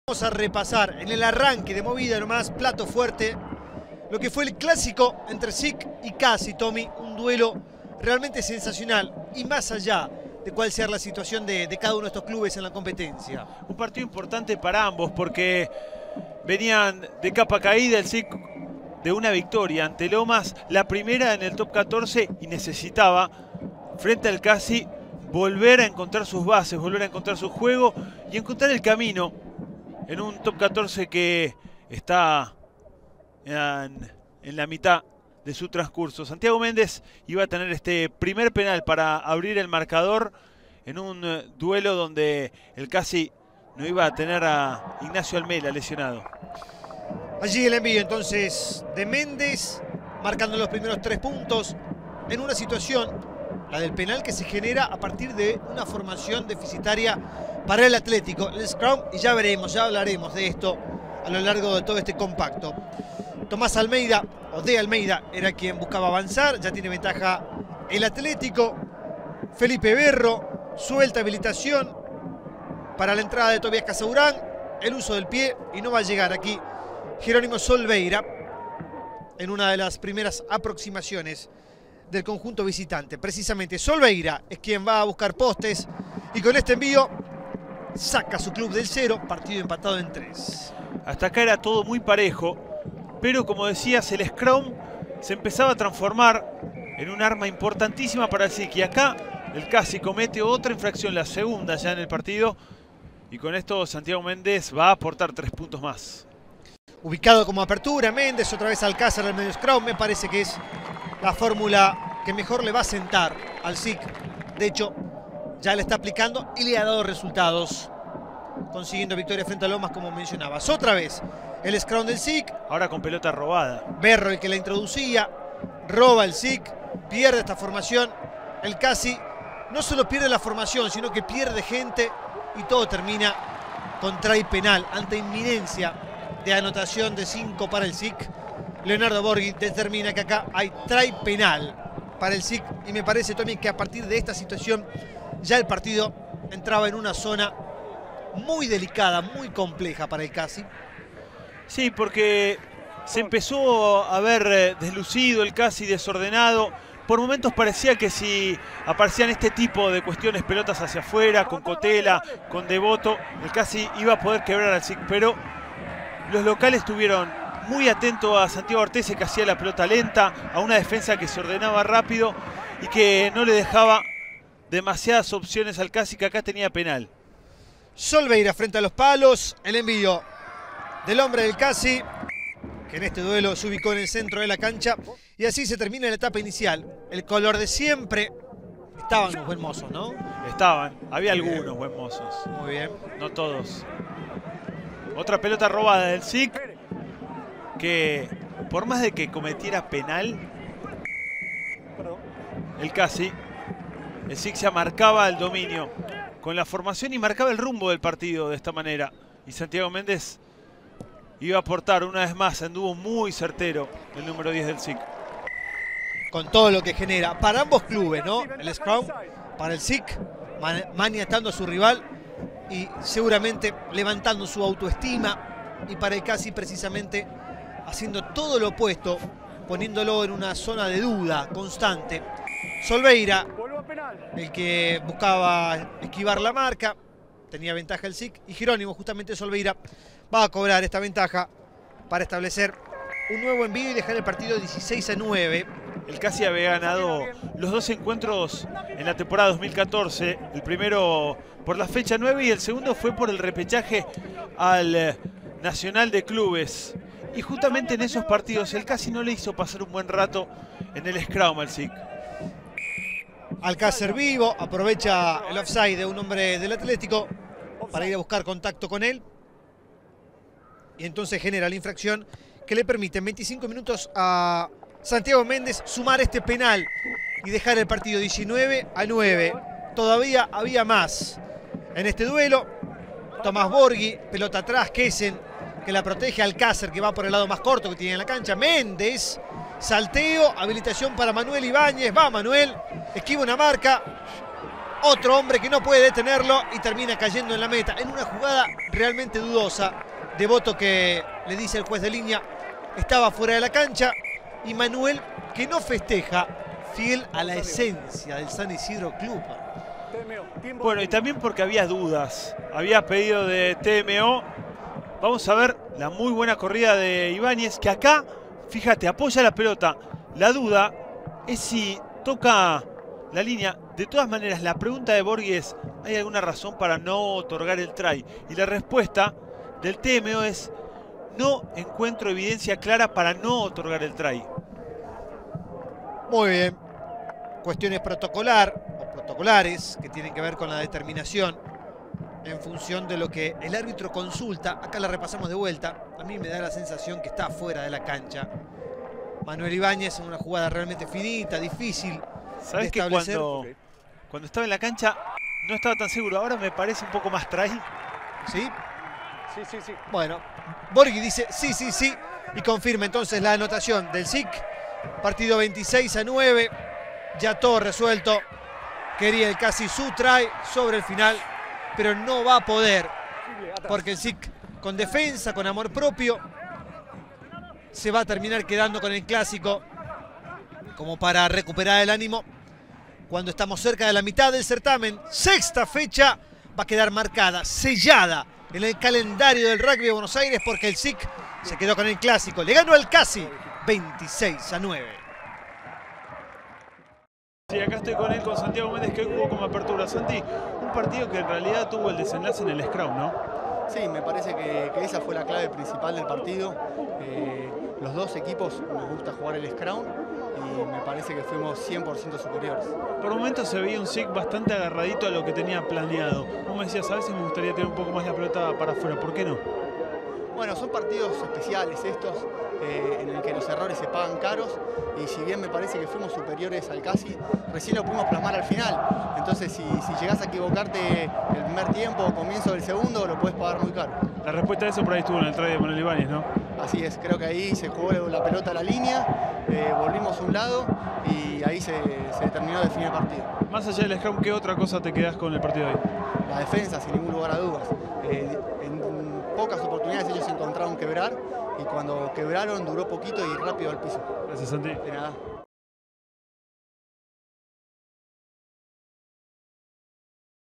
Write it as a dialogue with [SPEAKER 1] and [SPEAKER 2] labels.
[SPEAKER 1] Vamos a repasar en el arranque de movida nomás, plato fuerte, lo que fue el clásico entre SIC y Casi, Tommy. Un duelo realmente sensacional y más allá de cuál sea la situación de cada uno de estos clubes en la competencia.
[SPEAKER 2] Un partido importante para ambos porque venían de capa caída, el SIC de una victoria ante Lomas, la primera en el top 14, y necesitaba, frente al Casi, volver a encontrar sus bases, volver a encontrar su juego y encontrar el camino en un top 14 que está en la mitad de su transcurso. Santiago Méndez iba a tener este primer penal para abrir el marcador en un duelo donde el Casi no iba a tener a Ignacio Almela lesionado.
[SPEAKER 1] Allí el envío entonces de Méndez, marcando los primeros 3 puntos en una situación, la del penal, que se genera a partir de una formación deficitaria para el Atlético, el scrum, y ya veremos, ya hablaremos de esto a lo largo de todo este compacto. Tomás Almeida, o de Almeida, era quien buscaba avanzar, ya tiene ventaja el Atlético. Felipe Berro, suelta habilitación para la entrada de Tobías Casaurán, el uso del pie, y no va a llegar aquí Jerónimo Solveira en una de las primeras aproximaciones del conjunto visitante. Precisamente Solveira es quien va a buscar postes y con este envío saca su club del 0, partido empatado en 3.
[SPEAKER 2] Hasta acá era todo muy parejo, pero como decías, el scrum se empezaba a transformar en un arma importantísima para el SIC. Y acá el Casi comete otra infracción, la segunda ya en el partido, y con esto Santiago Méndez va a aportar 3 puntos más.
[SPEAKER 1] Ubicado como apertura, Méndez, otra vez Alcázar al medio scrum, me parece que es la fórmula que mejor le va a sentar al SIC. De hecho, ya le está aplicando y le ha dado resultados, consiguiendo victoria frente a Lomas, como mencionabas. Otra vez el scrum del SIC.
[SPEAKER 2] Ahora con pelota robada.
[SPEAKER 1] Berro, el que la introducía, roba el SIC, pierde esta formación. El Casi no solo pierde la formación, sino que pierde gente y todo termina con try penal ante inminencia de anotación de 5 para el SIC. Leonardo Borghi determina que acá hay try penal para el SIC y me parece también que a partir de esta situación ya el partido entraba en una zona muy delicada, muy compleja para el Casi.
[SPEAKER 2] Sí, porque se empezó a ver deslucido el Casi, desordenado. Por momentos parecía que si aparecían este tipo de cuestiones, pelotas hacia afuera, con Cotela, con Devoto, el Casi iba a poder quebrar al SIC, pero los locales estuvieron muy atentos a Santiago Artese, que hacía la pelota lenta, a una defensa que se ordenaba rápido y que no le dejaba demasiadas opciones al Casi, que acá tenía penal.
[SPEAKER 1] Solveira frente a los palos, el envío del hombre del Casi, que en este duelo se ubicó en el centro de la cancha, y así se termina la etapa inicial. El color de siempre. Estaban los buen mozos, ¿no?
[SPEAKER 2] Estaban, había algunos buen mozos.
[SPEAKER 1] Muy bien.
[SPEAKER 2] No todos. Otra pelota robada del SIC, que por más de que cometiera penal el Casi, el SIC ya marcaba el dominio con la formación y marcaba el rumbo del partido de esta manera. Y Santiago Méndez iba a aportar una vez más, anduvo muy certero el número 10 del SIC.
[SPEAKER 1] Con todo lo que genera para ambos clubes, ¿no? El scrum para el SIC, maniatando a su rival y seguramente levantando su autoestima, y para el Casi precisamente haciendo todo lo opuesto, poniéndolo en una zona de duda constante. Solveira, el que buscaba esquivar la marca, tenía ventaja el SIC, y Jerónimo, justamente Solveira, va a cobrar esta ventaja para establecer un nuevo envío y dejar el partido 16-9.
[SPEAKER 2] El Casi había ganado los 2 encuentros en la temporada 2014. El primero por la fecha 9 y el segundo fue por el repechaje al Nacional de Clubes. Y justamente en esos partidos el Casi no le hizo pasar un buen rato en el scrum al SIC.
[SPEAKER 1] Alcácer vivo, aprovecha el offside de un hombre del Atlético para ir a buscar contacto con él. Y entonces genera la infracción que le permite en 25 minutos a Santiago Méndez sumar este penal y dejar el partido 19-9. Todavía había más en este duelo. Tomás Borghi, pelota atrás, Kesen, que la protege. Alcácer, que va por el lado más corto que tiene en la cancha. Méndez, salteo, habilitación para Manuel Ibáñez. Va Manuel, esquiva una marca Otro hombre que no puede detenerlo y termina cayendo en la meta. En una jugada realmente dudosa. Devoto que le dice al juez de línea estaba fuera de la cancha. Y Manuel que no festeja, fiel a la esencia del San Isidro Club.
[SPEAKER 2] Bueno, y también porque había dudas. Había pedido de TMO. Vamos a ver la muy buena corrida de Ibáñez, que acá, fíjate, apoya la pelota. La duda es si toca la línea. De todas maneras, la pregunta de Borghi es, ¿hay alguna razón para no otorgar el try? Y la respuesta del TMO es, no encuentro evidencia clara para no otorgar el try.
[SPEAKER 1] Muy bien. Cuestiones protocolares que tienen que ver con la determinación en función de lo que el árbitro consulta. Acá la repasamos de vuelta. A mí me da la sensación que está fuera de la cancha Manuel Ibáñez en una jugada realmente finita, difícil.
[SPEAKER 2] ¿Sabes que cuando estaba en la cancha no estaba tan seguro? Ahora me parece un poco más try.
[SPEAKER 1] ¿Sí?
[SPEAKER 3] Sí.
[SPEAKER 1] Bueno, Borghi dice sí y confirma entonces la anotación del SIC. Partido 26-9. Ya todo resuelto. Quería el casi su try sobre el final, pero no va a poder. Porque el SIC con defensa, con amor propio, se va a terminar quedando con el clásico como para recuperar el ánimo. Cuando estamos cerca de la mitad del certamen, sexta fecha, va a quedar marcada, sellada en el calendario del rugby de Buenos Aires porque el SIC se quedó con el clásico. Le ganó al Casi 26-9.
[SPEAKER 2] Sí, acá estoy con él, con Santiago Méndez, que hoy jugó como apertura. Santi, un partido que en realidad tuvo el desenlace en el scrum, ¿no?
[SPEAKER 3] Sí, me parece que esa fue la clave principal del partido. Los dos equipos nos gusta jugar el scrum y me parece que fuimos 100% superiores.
[SPEAKER 2] Por momentos se veía un SIC bastante agarradito a lo que tenía planeado. Vos me decías, a veces me gustaría tener un poco más la pelota para afuera, ¿por qué no?
[SPEAKER 3] Bueno, son partidos especiales estos, en el que los errores se pagan caros y si bien me parece que fuimos superiores al Casi, recién lo pudimos plasmar al final. Entonces si llegás a equivocarte el primer tiempo o comienzo del segundo, lo puedes pagar muy caro.
[SPEAKER 2] La respuesta a eso por ahí estuvo en el try de Manuel Ibáñez, ¿no?
[SPEAKER 3] Así es, creo que ahí se jugó la pelota a la línea, volvimos a un lado y ahí se terminó de definir el partido.
[SPEAKER 2] Más allá del scrum, ¿qué otra cosa te quedás con el partido de hoy?
[SPEAKER 3] La defensa, sin ningún lugar a dudas. En pocas oportunidades ellos encontraron quebrar y cuando quebraron duró poquito y rápido al piso.
[SPEAKER 2] Gracias, Santi.
[SPEAKER 3] De nada.